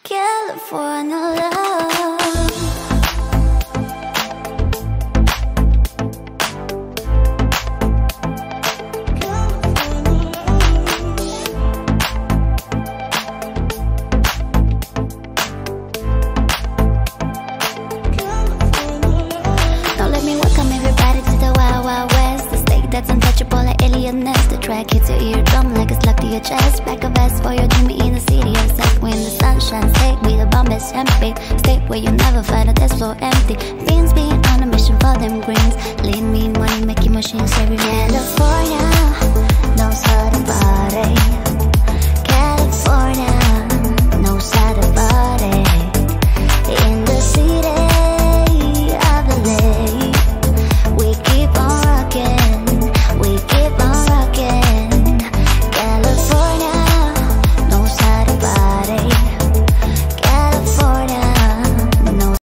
California love. That's untouchable like alienness. The track hits your eardrum like a slug to your chest. Back a vest for your dreamy in the city of sex. When the sun shines, take me the bomb is champagne. State where you never find a dance floor empty. Beans being on a mission for them greens. Lean, mean money making machines every man. California, don't start a party.